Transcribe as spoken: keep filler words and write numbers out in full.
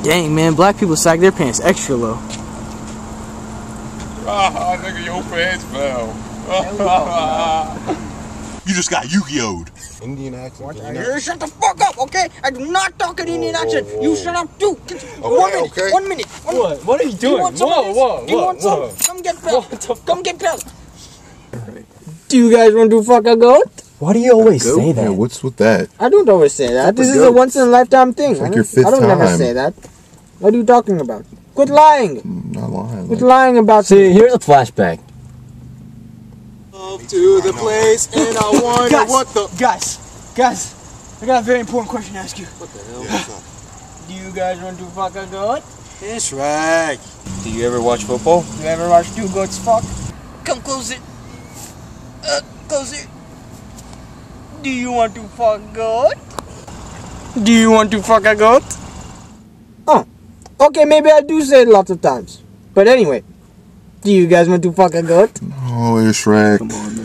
Dang, man, black people sag their pants extra low. Ah, nigga, your pants fell. You just got Yu-Gi-Oh'd. Indian accent. What? You shut the fuck up, okay? I do not talk in Indian accent. You shut up too. Okay, one minute. okay. One minute. One What? What are you Do doing? you want some whoa, of this? whoa, Do you whoa, want whoa. some? Come get Pell. What the Come get Pell. Do you guys want to fuck a goat? Why do you always Goat? say that? Yeah, what's with that? I don't always say that. This is a goats. once in a lifetime thing. It's like I your don't- fifth I don't never time. say that. What are you talking about? Quit lying. I'm not lying. Quit Like, lying about See, here's a flashback. To the place, and I wonder Guys, what the. guys, guys, I got a very important question to ask you. What the hell? Do you guys want to fuck a goat? That's right. Do you ever watch football? Do you ever watch two goats fuck? Come closer. Uh, closer. Do you want to fuck a goat? Do you want to fuck a goat? Oh, okay, maybe I do say it lots of times. But anyway, do you guys want to fuck a goat? oh, you're Shrek.